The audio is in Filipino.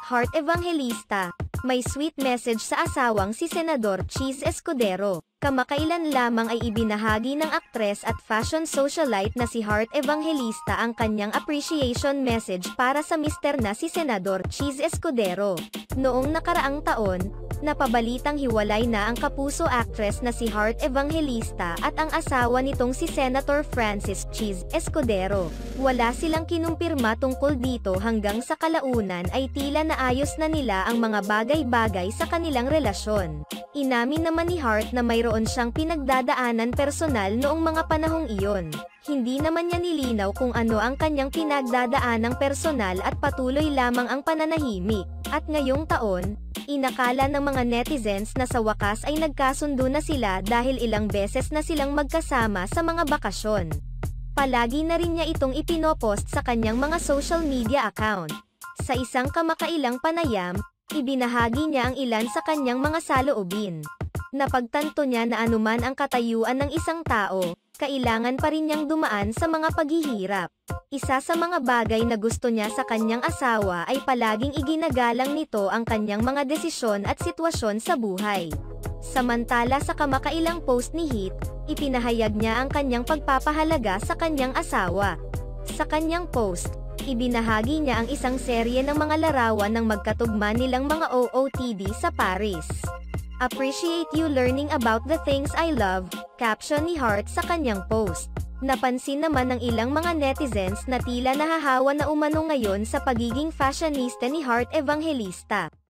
Heart Evangelista, may sweet message sa asawang si Senador Cheese Escudero. Kamakailan lamang ay ibinahagi ng aktres at fashion socialite na si Heart Evangelista ang kanyang appreciation message para sa mister na si Senador Cheese Escudero. Noong nakaraang taon, napabalitang hiwalay na ang kapuso actress na si Heart Evangelista at ang asawa nitong si Senator Francis Cheese Escudero. Wala silang kinumpirma tungkol dito hanggang sa kalaunan ay tila naayos na nila ang mga bagay-bagay sa kanilang relasyon. Inamin naman ni Heart na mayroon siyang pinagdadaanan personal noong mga panahong iyon. Hindi naman niya nilinaw kung ano ang kanyang pinagdadaanang personal at patuloy lamang ang pananahimik. At ngayong taon, inakala ng mga netizens na sa wakas ay nagkasundo na sila dahil ilang beses na silang magkasama sa mga bakasyon. Palagi na rin niya itong ipinopost sa kanyang mga social media account. Sa isang kamakailang panayam, ibinahagi niya ang ilan sa kanyang mga saloobin. Napagtanto niya na anuman ang katayuan ng isang tao, kailangan pa rin niyang dumaan sa mga paghihirap. Isa sa mga bagay na gusto niya sa kanyang asawa ay palaging iginagalang nito ang kanyang mga desisyon at sitwasyon sa buhay. Samantala sa kamakailang post ni Heat, ipinahayag niya ang kanyang pagpapahalaga sa kanyang asawa. Sa kanyang post, ibinahagi niya ang isang serye ng mga larawan ng magkatugma nilang mga OOTD sa Paris. "Appreciate you learning about the things I love," caption ni Heart sa kanyang post. Napansin naman ng ilang mga netizens na tila nahahawa na umano ngayon sa pagiging fashionista ni Heart Evangelista.